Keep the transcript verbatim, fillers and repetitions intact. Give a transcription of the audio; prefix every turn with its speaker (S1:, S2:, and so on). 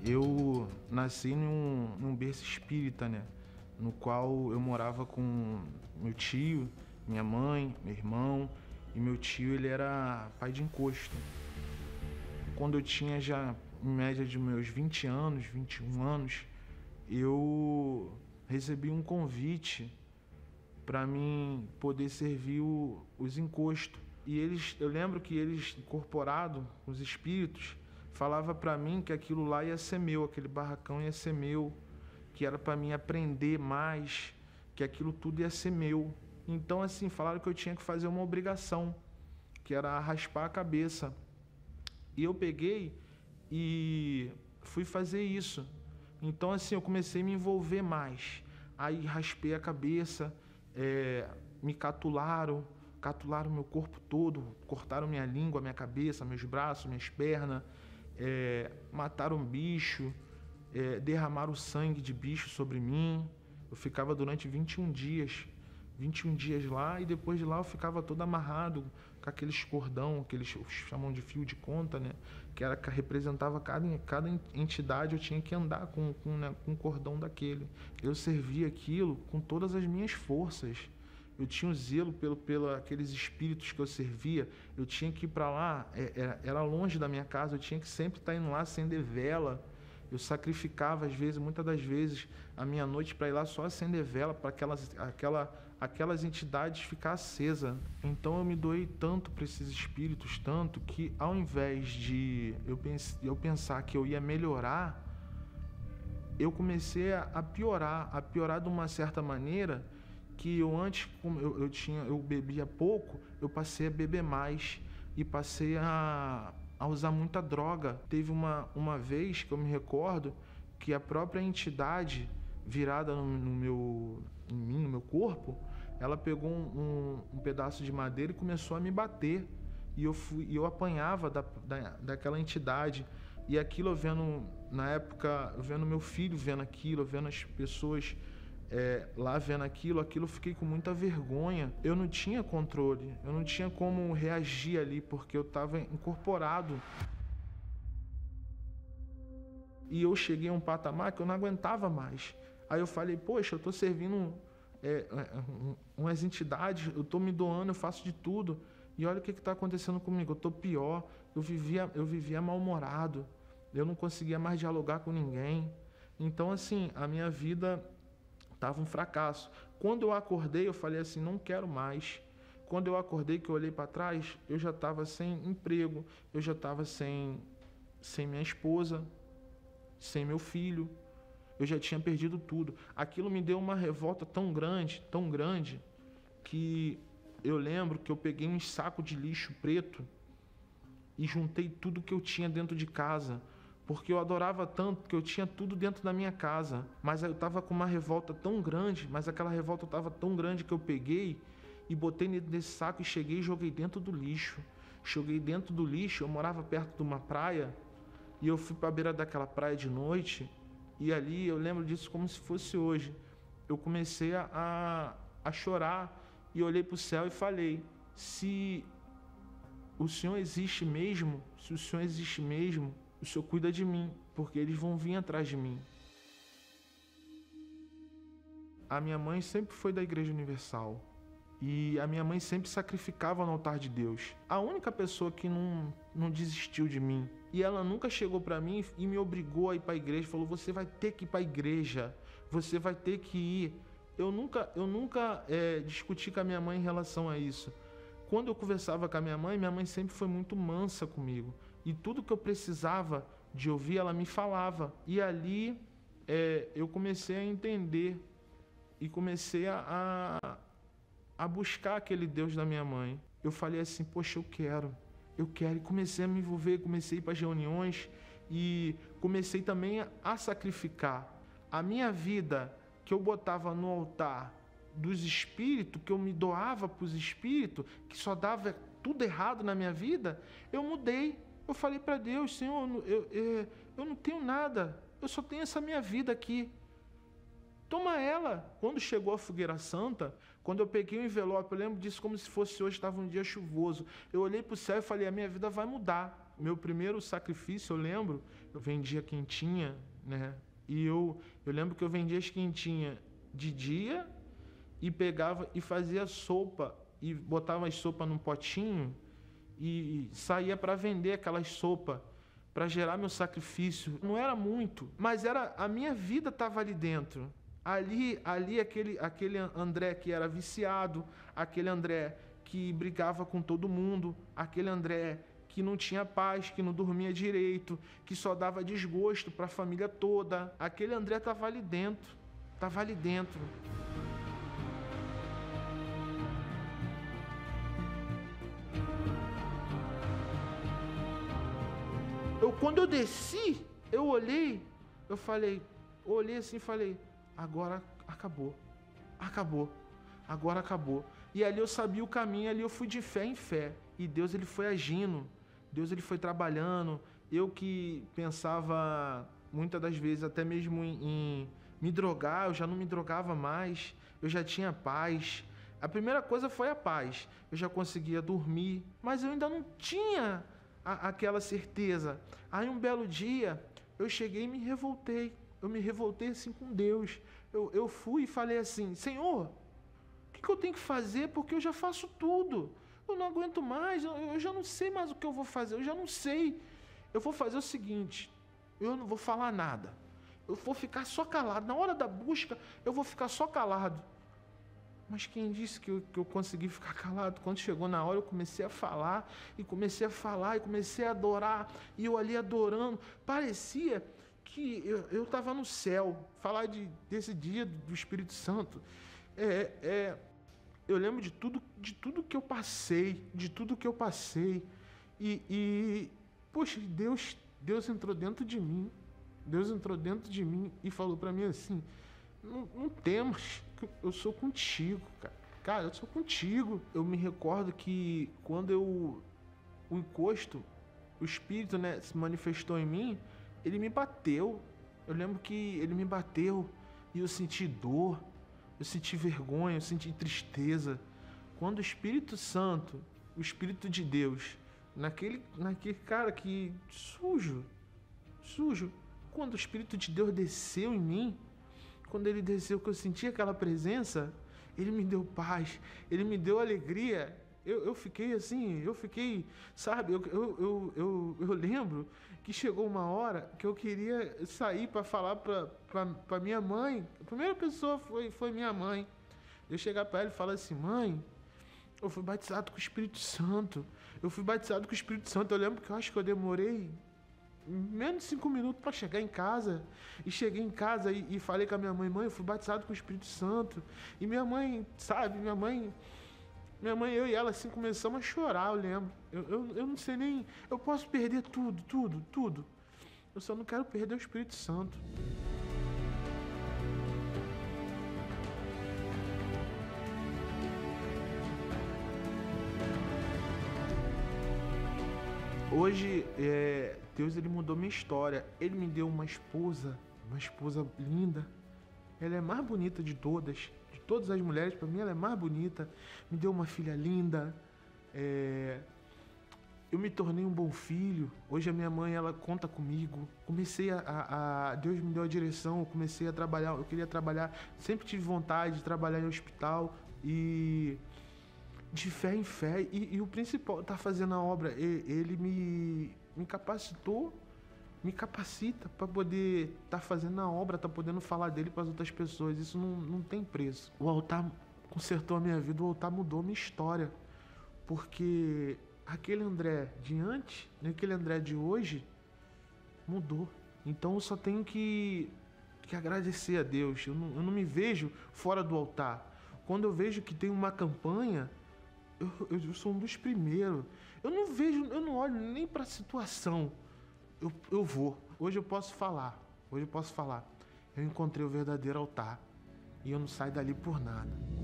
S1: Eu nasci num, num berço espírita, né? No qual eu morava com meu tio, minha mãe, meu irmão, e meu tio ele era pai de encosto. Quando eu tinha já em média de meus vinte anos, vinte e um anos, eu recebi um convite para mim poder servir o, os encostos. E eles, eu lembro que eles, incorporado, os espíritos, falava para mim que aquilo lá ia ser meu, aquele barracão ia ser meu, que era para mim aprender mais, que aquilo tudo ia ser meu. Então, assim, falaram que eu tinha que fazer uma obrigação, que era raspar a cabeça. E eu peguei e fui fazer isso. Então, assim, eu comecei a me envolver mais. Aí raspei a cabeça, é, me catularam, catularam meu corpo todo, cortaram minha língua, minha cabeça, meus braços, minhas pernas, é, mataram um bicho, é, derramaram sangue de bicho sobre mim. Eu ficava durante vinte e um dias, vinte e um dias lá, e depois de lá eu ficava todo amarrado com aqueles cordão, que eles chamam de fio de conta, né? Que era que representava cada, cada entidade, eu tinha que andar com, com, né, com um cordão daquele. Eu servia aquilo com todas as minhas forças. Eu tinha um zelo pelo, pelo aqueles espíritos que eu servia. Eu tinha que ir para lá, era, era longe da minha casa, eu tinha que sempre estar indo lá acender vela. Eu sacrificava, às vezes, muitas das vezes, a minha noite para ir lá só acender vela, para aquelas, aquela, aquelas entidades ficar acesa. Então eu me doei tanto para esses espíritos, tanto que ao invés de eu, pens, eu pensar que eu ia melhorar, eu comecei a piorar, a piorar de uma certa maneira, que eu antes, como eu, eu, tinha, eu bebia pouco, eu passei a beber mais e passei a... a usar muita droga. Teve uma, uma vez que eu me recordo que a própria entidade virada no, no meu, em mim, no meu corpo, ela pegou um, um, um pedaço de madeira e começou a me bater. E eu, fui, eu apanhava da, da, daquela entidade. E aquilo eu vendo, na época, eu vendo meu filho vendo aquilo, eu vendo as pessoas é, lá vendo aquilo, aquilo eu fiquei com muita vergonha. Eu não tinha controle, eu não tinha como reagir ali, porque eu estava incorporado. E eu cheguei a um patamar que eu não aguentava mais. Aí eu falei, poxa, eu estou servindo é, umas entidades, eu estou me doando, eu faço de tudo. E olha o que está acontecendo comigo, eu estou pior, eu vivia, eu vivia mal-humorado, eu não conseguia mais dialogar com ninguém. Então, assim, a minha vida estava um fracasso. Quando eu acordei, eu falei assim, não quero mais. Quando eu acordei, que eu olhei para trás, eu já estava sem emprego, eu já estava sem, sem minha esposa, sem meu filho, eu já tinha perdido tudo. Aquilo me deu uma revolta tão grande, tão grande, que eu lembro que eu peguei um saco de lixo preto e juntei tudo que eu tinha dentro de casa, porque eu adorava tanto, que eu tinha tudo dentro da minha casa, mas eu estava com uma revolta tão grande, mas aquela revolta estava tão grande que eu peguei e botei nesse saco e cheguei e joguei dentro do lixo. Joguei dentro do lixo, eu morava perto de uma praia, e eu fui para a beira daquela praia de noite, e ali eu lembro disso como se fosse hoje. Eu comecei a, a chorar, e olhei para o céu e falei, se o Senhor existe mesmo, se o Senhor existe mesmo, o Senhor cuida de mim, porque eles vão vir atrás de mim. A minha mãe sempre foi da Igreja Universal. E a minha mãe sempre sacrificava no altar de Deus. A única pessoa que não, não desistiu de mim. E ela nunca chegou para mim e me obrigou a ir para a igreja. Falou, você vai ter que ir para a igreja. Você vai ter que ir. Eu nunca, eu nunca é, discuti com a minha mãe em relação a isso. Quando eu conversava com a minha mãe, minha mãe sempre foi muito mansa comigo. E tudo que eu precisava de ouvir, ela me falava. E ali é, eu comecei a entender. E comecei a, a, a buscar aquele Deus da minha mãe. Eu falei assim, poxa, eu quero. Eu quero. E comecei a me envolver, comecei a ir para as reuniões. E comecei também a sacrificar. A minha vida que eu botava no altar dos espíritos, que eu me doava para os espíritos, que só dava tudo errado na minha vida, eu mudei. Eu falei para Deus, Senhor, eu, eu, eu não tenho nada, eu só tenho essa minha vida aqui. Toma ela. Quando chegou a fogueira santa, quando eu peguei o envelope, eu lembro disso como se fosse hoje, estava um dia chuvoso. Eu olhei para o céu e falei, a minha vida vai mudar. Meu primeiro sacrifício, eu lembro, eu vendia quentinha, né? E eu, eu lembro que eu vendia as quentinhas de dia e pegava e fazia sopa e botava as sopas num potinho e saía para vender aquelas sopas para gerar meu sacrifício. Não era muito, mas era a minha vida estava ali dentro. Ali, ali aquele, aquele André que era viciado, aquele André que brigava com todo mundo, aquele André que não tinha paz, que não dormia direito, que só dava desgosto para a família toda. Aquele André estava ali dentro, estava ali dentro. Eu, quando eu desci, eu olhei, eu falei, eu olhei assim e falei, agora acabou, acabou, agora acabou. E ali eu sabia o caminho, ali eu fui de fé em fé. E Deus, ele foi agindo, Deus, ele foi trabalhando. Eu que pensava, muitas das vezes, até mesmo em, em me drogar, eu já não me drogava mais, eu já tinha paz. A primeira coisa foi a paz, eu já conseguia dormir, mas eu ainda não tinha a, aquela certeza. Aí um belo dia, eu cheguei e me revoltei, eu me revoltei assim com Deus. Eu, eu fui e falei assim, Senhor, o que, que eu tenho que fazer? Porque eu já faço tudo. Eu não aguento mais, eu, eu já não sei mais o que eu vou fazer, eu já não sei. Eu vou fazer o seguinte, eu não vou falar nada. Eu vou ficar só calado. Na hora da busca, eu vou ficar só calado. Mas quem disse que eu, que eu consegui ficar calado? Quando chegou na hora, eu comecei a falar, e comecei a falar, e comecei a adorar, e eu ali adorando. Parecia que eu estava no céu. Falar de, desse dia do Espírito Santo. É... é Eu lembro de tudo, de tudo que eu passei, de tudo que eu passei. E, e poxa, Deus, Deus entrou dentro de mim. Deus entrou dentro de mim e falou para mim assim, não, não temas, eu sou contigo, cara. Cara, eu sou contigo. Eu me recordo que quando eu, o encosto, o Espírito, né, se manifestou em mim, ele me bateu. Eu lembro que ele me bateu e eu senti dor. Eu senti vergonha, eu senti tristeza. Quando o Espírito Santo, o Espírito de Deus, naquele, naquele cara que sujo, sujo, quando o Espírito de Deus desceu em mim, quando ele desceu, que eu senti aquela presença, ele me deu paz, ele me deu alegria. Eu, eu fiquei assim, eu fiquei, sabe, eu, eu, eu, eu, eu lembro que chegou uma hora que eu queria sair para falar para minha mãe. A primeira pessoa foi, foi minha mãe. Eu chegar para ela e falar assim, mãe, eu fui batizado com o Espírito Santo. Eu fui batizado com o Espírito Santo. Eu lembro que eu acho que eu demorei menos de cinco minutos para chegar em casa. E cheguei em casa e, e falei com a minha mãe, mãe, eu fui batizado com o Espírito Santo. E minha mãe, sabe, minha mãe... Minha mãe, eu e ela, assim, começamos a chorar, eu lembro. Eu, eu, eu não sei nem... Eu posso perder tudo, tudo, tudo. Eu só não quero perder o Espírito Santo. Hoje, é, Deus, ele mudou minha história. Ele me deu uma esposa, uma esposa linda. Ela é a mais bonita de todas. De todas as mulheres, para mim, ela é mais bonita. Me deu uma filha linda. É... Eu me tornei um bom filho. Hoje a minha mãe, ela conta comigo. Comecei a, a, a... Deus me deu a direção. Eu comecei a trabalhar. Eu queria trabalhar. Sempre tive vontade de trabalhar em hospital. E... de fé em fé. E, e o principal, tá fazendo a obra. Ele me, me capacitou. Me capacita para poder estar tá fazendo a obra, tá podendo falar dele para as outras pessoas. Isso não, não tem preço. O altar consertou a minha vida, o altar mudou a minha história. Porque aquele André de antes, aquele André de hoje, mudou. Então eu só tenho que, que agradecer a Deus. Eu não, eu não me vejo fora do altar. Quando eu vejo que tem uma campanha, eu, eu sou um dos primeiros. Eu não vejo, eu não olho nem para a situação. Eu, eu vou. Hoje eu posso falar. Hoje eu posso falar. Eu encontrei o verdadeiro altar. E eu não saio dali por nada.